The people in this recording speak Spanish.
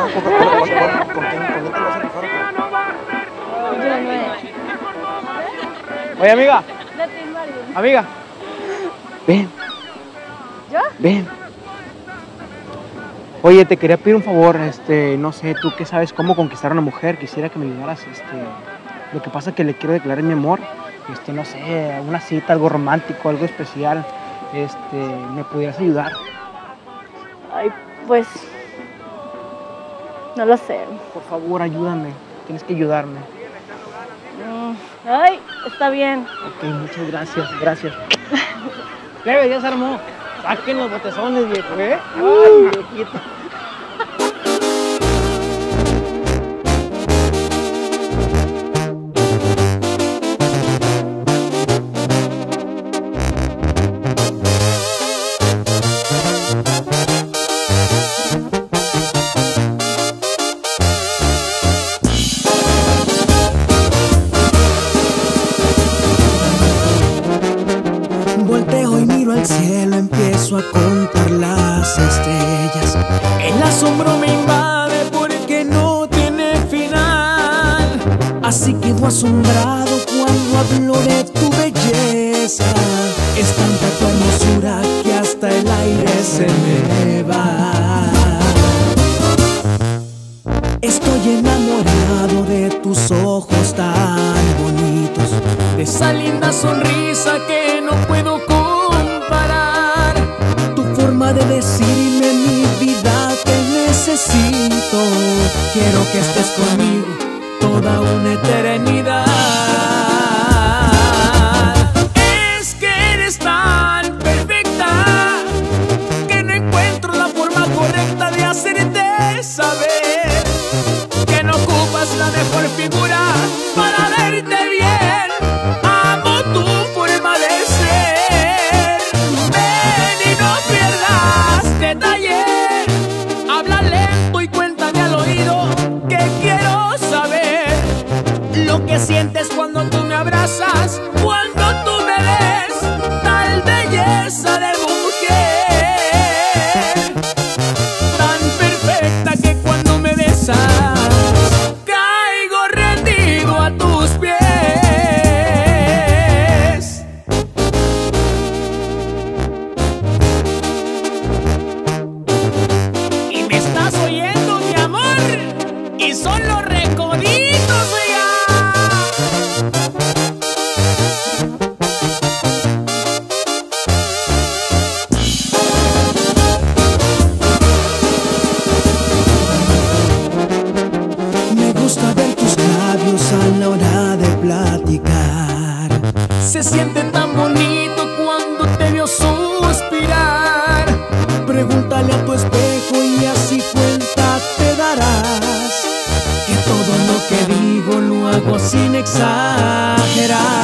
quién te vas a rifar? Yo no. Oye, amiga. Latin Mario. Amiga. Ven. ¿Yo? Ven. Oye, te quería pedir un favor, no sé, tú que sabes cómo conquistar a una mujer, quisiera que me ayudaras, lo que pasa es que le quiero declarar mi amor, no sé, una cita, algo romántico, algo especial, ¿me pudieras ayudar? Ay, pues... no lo sé. Por favor, ayúdame, tienes que ayudarme. Ay, está bien. Ok, muchas gracias. Plebe, ya se armó. Saquen los botezones, viejo, ¿eh? Ay, viejito. Volteo y miro al cielo, empiezo a contar las estrellas. El asombro me invade porque no tiene final. Así quedo asombrado cuando hablo de tu belleza. Es tanta tu hermosura que hasta el aire se me va. Estoy enamorado de tus ojos tan bonitos, de esa linda sonrisa que no puedo comparar. Tu forma de decirme mi vida te necesito. Quiero que estés conmigo toda una eternidad. Es que eres tan perfecta que no encuentro la forma correcta de hacerte saber que no ocupas la mejor figura para verte bien. Amo tu forma de ser. Ven y no pierdas detalle. Habla lento y cuéntame al oído que quiero saber lo que sientes cuando tú me abrazas, cuando tú me ves, tal belleza de mujer, tan perfecta que cuando me besas caigo rendido a tus pies. Y me estás oyendo, mi amor, y son los recoditos, oiga. Me gusta ver tus labios a la hora de platicar. Se siente tan bonito cuando te veo suspirar. Pregúntale a tu espejo y así cuenta te darás que todo lo que digo lo hago sin exagerar.